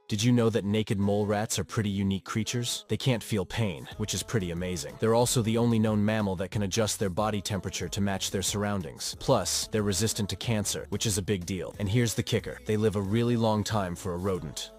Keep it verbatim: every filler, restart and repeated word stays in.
Did you know that naked mole rats are pretty unique creatures? They can't feel pain, which is pretty amazing. They're also the only known mammal that can adjust their body temperature to match their surroundings. Plus, they're resistant to cancer, which is a big deal. And here's the kicker: they live a really long time for a rodent.